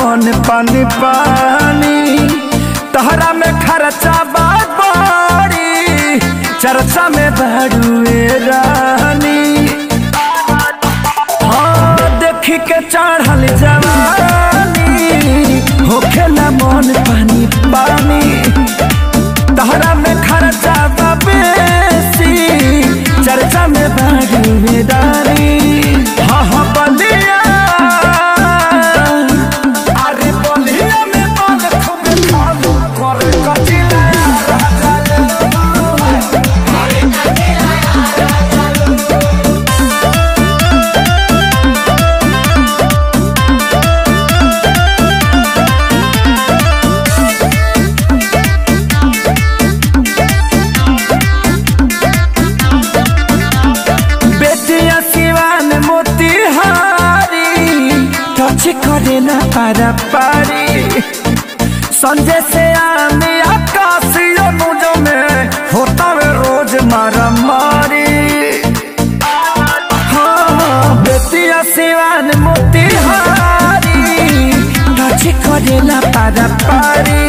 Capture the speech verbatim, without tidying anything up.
मन पानी पानी तहरा में खर्चा बाड़ी चर्चा में बड़ुए रानी। हाँ देखी के चढ़ल जवानी होखेला मन पानी पानी तहरा में खर्चा बेसी चर्चा में बड़ुए रानी। हाँ हाँ बलिया अरे बलिया में मन खूब खालू करे कचिला करे ना पारा पारी संजय से आने आकाशियों मुझो में होता है रोज मारा मारी। हाँ बेतिया सिवान मोतिहारी टच करे ना पारा पारी